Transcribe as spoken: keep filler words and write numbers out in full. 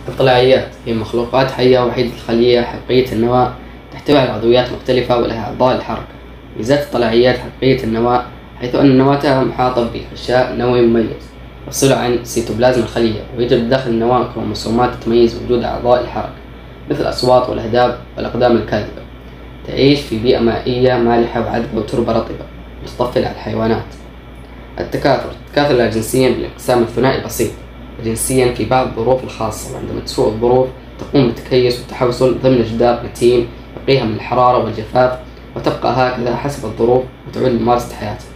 الطلائعيات هي مخلوقات حية وحيدة الخلية حقيقية النواة، تحتوي على عضويات مختلفة ولها أعضاء للحركة. ميزات الطلائعيات حقيقية النواة حيث أن نواتها محاطة بغشاء نووي مميز يفصل عن سيتوبلازم الخلية، ويوجد داخل النواة كروموسومات تتميز وجود أعضاء الحركة مثل الأصوات والأهداب والأقدام الكاذبة. تعيش في بيئة مائية مالحة وعذبة وتربة رطبة، متطفلة على الحيوانات. التكاثر تتكاثر لاجنسيا بالانقسام الثنائي البسيط، وجنسيا في بعض الظروف الخاصة، وعندما تسوء الظروف تقوم بالتكيس والتحوصل ضمن جدار متين يقيها من الحرارة والجفاف، وتبقى هكذا حسب الظروف وتعود لممارسة حياتها.